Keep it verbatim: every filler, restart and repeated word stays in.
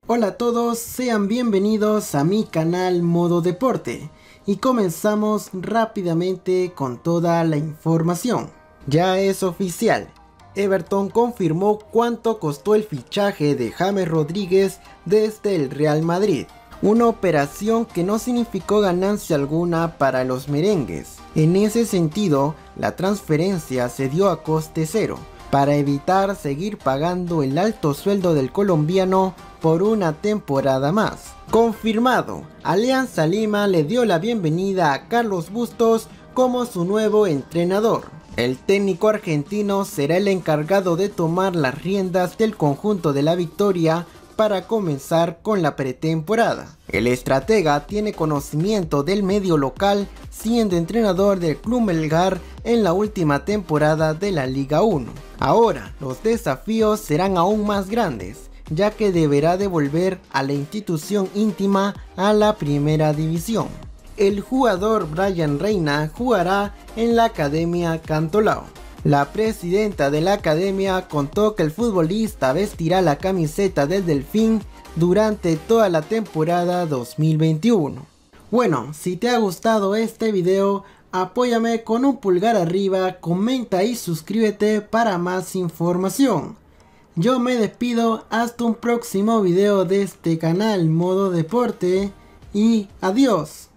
Hola a todos, sean bienvenidos a mi canal Modo Deporte y comenzamos rápidamente con toda la información. Ya es oficial, Everton confirmó cuánto costó el fichaje de James Rodríguez desde el Real Madrid. Una operación que no significó ganancia alguna para los merengues. En ese sentido, la transferencia se dio a coste cero, para evitar seguir pagando el alto sueldo del colombiano por una temporada más. Confirmado, Alianza Lima le dio la bienvenida a Carlos Bustos como su nuevo entrenador. El técnico argentino será el encargado de tomar las riendas del conjunto de La Victoria para comenzar con la pretemporada. El estratega tiene conocimiento del medio local, siendo entrenador del Club Melgar en la última temporada de la Liga uno. Ahora, los desafíos serán aún más grandes, ya que deberá devolver a la institución íntima a la primera división. El jugador Brian Reina jugará en la Academia Cantolao. La presidenta de la academia contó que el futbolista vestirá la camiseta del Delfín durante toda la temporada dos mil veintiuno. Bueno, si te ha gustado este video, apóyame con un pulgar arriba, comenta y suscríbete para más información. Yo me despido hasta un próximo video de este canal Modo Deporte y adiós.